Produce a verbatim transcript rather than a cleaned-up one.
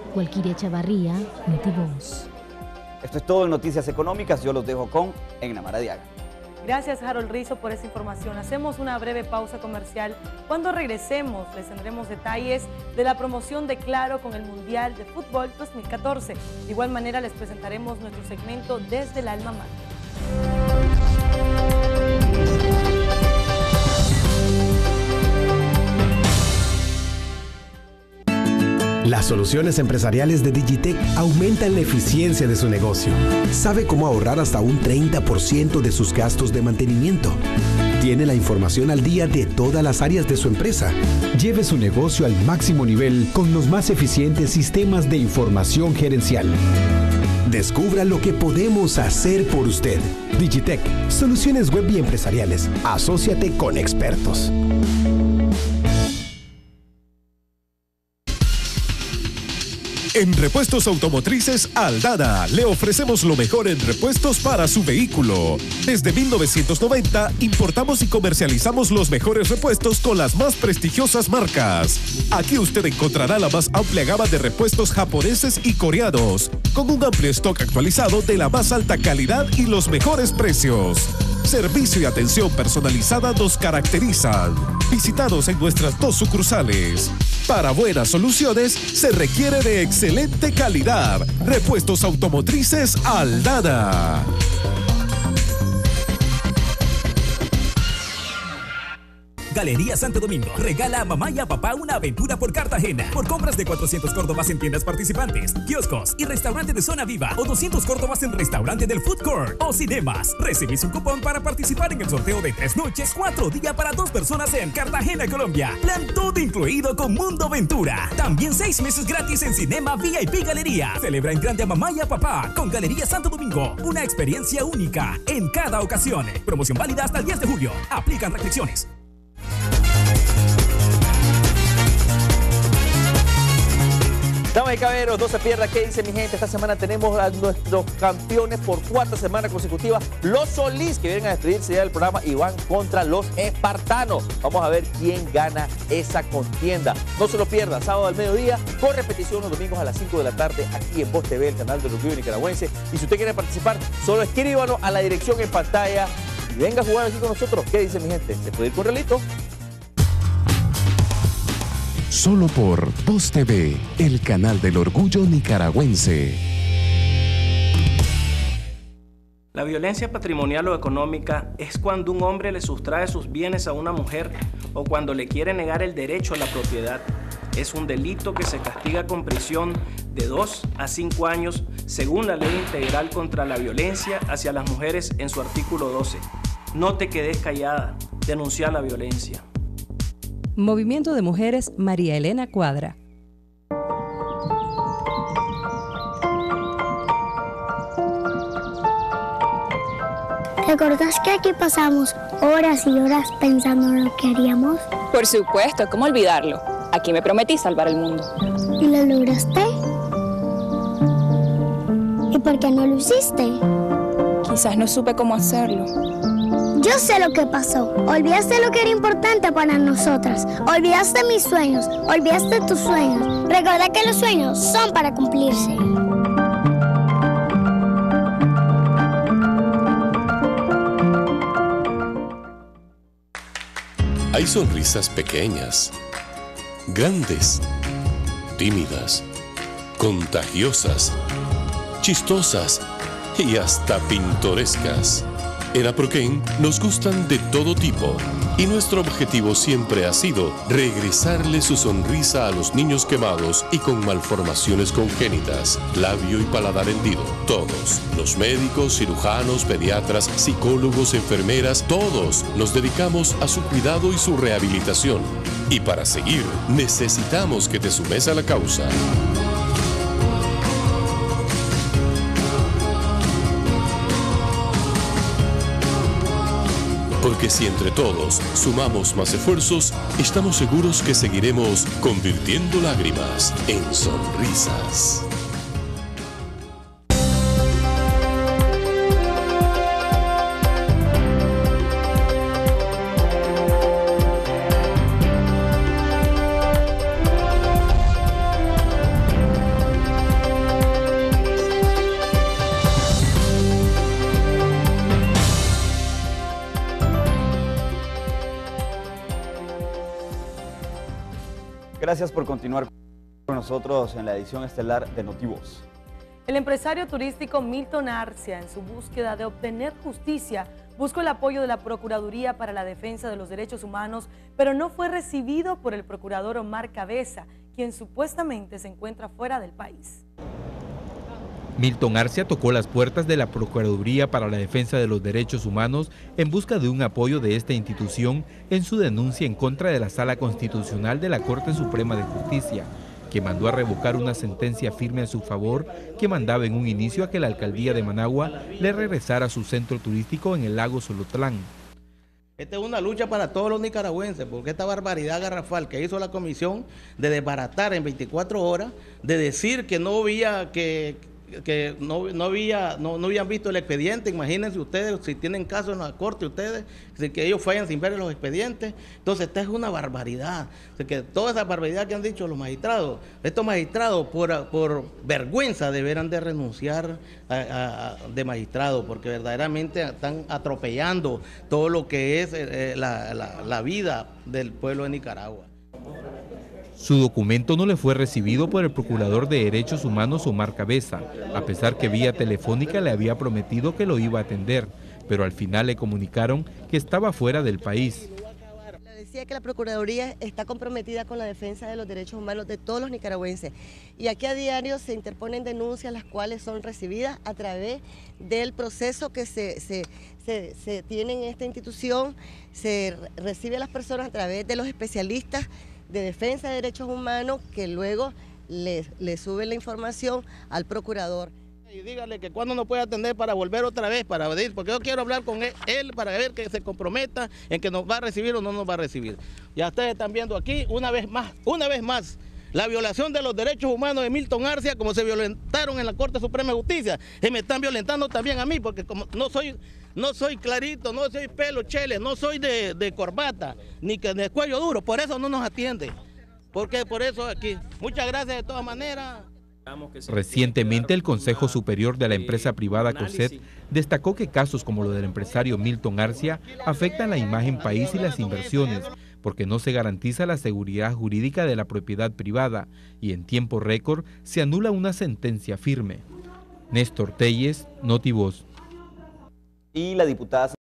Walkiria Chavarría, Notivoz. Esto es todo en Noticias Económicas. Yo los dejo con Enna Diaga. Gracias, Harold Rizzo, por esa información. Hacemos una breve pausa comercial. Cuando regresemos, les tendremos detalles de la promoción de Claro con el Mundial de Fútbol dos mil catorce. De igual manera, les presentaremos nuestro segmento Desde el Alma Mater. Las soluciones empresariales de Digitec aumentan la eficiencia de su negocio. Sabe cómo ahorrar hasta un treinta por ciento de sus gastos de mantenimiento. Tiene la información al día de todas las áreas de su empresa. Lleve su negocio al máximo nivel con los más eficientes sistemas de información gerencial. Descubra lo que podemos hacer por usted. Digitec, soluciones web y empresariales. Asóciate con expertos. En Repuestos Automotrices Aldana le ofrecemos lo mejor en repuestos para su vehículo. Desde mil novecientos noventa importamos y comercializamos los mejores repuestos con las más prestigiosas marcas. Aquí usted encontrará la más amplia gama de repuestos japoneses y coreanos, con un amplio stock actualizado de la más alta calidad y los mejores precios. Servicio y atención personalizada nos caracterizan. Visítanos en nuestras dos sucursales. Para buenas soluciones se requiere de excelente calidad. Repuestos Automotrices Aldana. Galería Santo Domingo regala a mamá y a papá una aventura por Cartagena. Por compras de cuatrocientos córdobas en tiendas participantes, kioscos y restaurante de Zona Viva o doscientos córdobas en restaurante del Food Court o cinemas, recibís un cupón para participar en el sorteo de tres noches, cuatro días para dos personas en Cartagena, Colombia. Plan todo incluido con Mundo Aventura. También seis meses gratis en Cinema V I P Galería. Celebra en grande a mamá y a papá con Galería Santo Domingo. Una experiencia única en cada ocasión. Promoción válida hasta el diez de julio. Aplican restricciones. Damas y caballeros, no se pierda qué dice mi gente. Esta semana tenemos a nuestros campeones por cuarta semana consecutiva, los Solís, que vienen a despedirse ya del programa y van contra los Espartanos. Vamos a ver quién gana esa contienda. No se lo pierda, sábado al mediodía, con repetición los domingos a las cinco de la tarde, aquí en Voz T V, el canal del Orgullo Nicaragüense. Y si usted quiere participar, solo escríbanos a la dirección en pantalla y venga a jugar aquí con nosotros. ¿Qué dice mi gente? ¿Se puede ir con Realito? Solo por Voz T V, el canal del Orgullo Nicaragüense. La violencia patrimonial o económica es cuando un hombre le sustrae sus bienes a una mujer o cuando le quiere negar el derecho a la propiedad. Es un delito que se castiga con prisión de dos a cinco años según la Ley Integral contra la Violencia hacia las Mujeres en su artículo doce. No te quedes callada, denuncia la violencia. Movimiento de Mujeres María Elena Cuadra. ¿Recordás que aquí pasamos horas y horas pensando en lo que haríamos? Por supuesto, ¿cómo olvidarlo? Aquí me prometí salvar el mundo. ¿Y lo lograste? ¿Y por qué no lo hiciste? Quizás no supe cómo hacerlo. Yo sé lo que pasó. Olvidaste lo que era importante para nosotras. Olvidaste mis sueños. Olvidaste tus sueños. Recuerda que los sueños son para cumplirse. Hay sonrisas pequeñas, grandes, tímidas, contagiosas, chistosas y hasta pintorescas. En Aproquén nos gustan de todo tipo y nuestro objetivo siempre ha sido regresarle su sonrisa a los niños quemados y con malformaciones congénitas, labio y paladar hendido. Todos, los médicos, cirujanos, pediatras, psicólogos, enfermeras, todos nos dedicamos a su cuidado y su rehabilitación. Y para seguir, necesitamos que te sumes a la causa. Porque si entre todos sumamos más esfuerzos, estamos seguros que seguiremos convirtiendo lágrimas en sonrisas. Gracias por continuar con nosotros en la edición estelar de Notivoz. El empresario turístico Milton Arcia, en su búsqueda de obtener justicia, buscó el apoyo de la Procuraduría para la Defensa de los Derechos Humanos, pero no fue recibido por el procurador Omar Cabeza, quien supuestamente se encuentra fuera del país. Milton Arcia tocó las puertas de la Procuraduría para la Defensa de los Derechos Humanos en busca de un apoyo de esta institución en su denuncia en contra de la Sala Constitucional de la Corte Suprema de Justicia, que mandó a revocar una sentencia firme a su favor que mandaba en un inicio a que la alcaldía de Managua le regresara a su centro turístico en el lago Solotlán. Esta es una lucha para todos los nicaragüenses, porque esta barbaridad garrafal que hizo la comisión de desbaratar en veinticuatro horas, de decir que no había que... que no, no, había, no, no habían visto el expediente. Imagínense ustedes, si tienen caso en la corte ustedes, que ellos fallan sin ver los expedientes. Entonces esta es una barbaridad, o sea, que toda esa barbaridad que han dicho los magistrados, estos magistrados por, por vergüenza deberán de renunciar a, a, a, de magistrado, porque verdaderamente están atropellando todo lo que es eh, la, la, la vida del pueblo de Nicaragua. Su documento no le fue recibido por el Procurador de Derechos Humanos Omar Cabeza, a pesar que vía telefónica le había prometido que lo iba a atender, pero al final le comunicaron que estaba fuera del país. Le decía que la Procuraduría está comprometida con la defensa de los derechos humanos de todos los nicaragüenses, y aquí a diario se interponen denuncias las cuales son recibidas a través del proceso que se, se, se, se tiene en esta institución. Se recibe a las personas a través de los especialistas de defensa de derechos humanos, que luego le, le suben la información al procurador. Y dígale que cuando no puede atender para volver otra vez, para ver, porque yo quiero hablar con él, él para ver que se comprometa en que nos va a recibir o no nos va a recibir. Ya ustedes están viendo aquí, una vez más, una vez más, la violación de los derechos humanos de Milton Arcia, como se violentaron en la Corte Suprema de Justicia, y me están violentando también a mí, porque como no soy... No soy clarito, no soy pelo chele, no soy de, de corbata, ni que de cuello duro, por eso no nos atiende. Porque por eso aquí. Muchas gracias de todas maneras. Recientemente el Consejo Superior de la empresa privada COSET destacó que casos como lo del empresario Milton Arcia afectan la imagen país y las inversiones, porque no se garantiza la seguridad jurídica de la propiedad privada y en tiempo récord se anula una sentencia firme. Néstor Telles, Notivoz. Y la diputada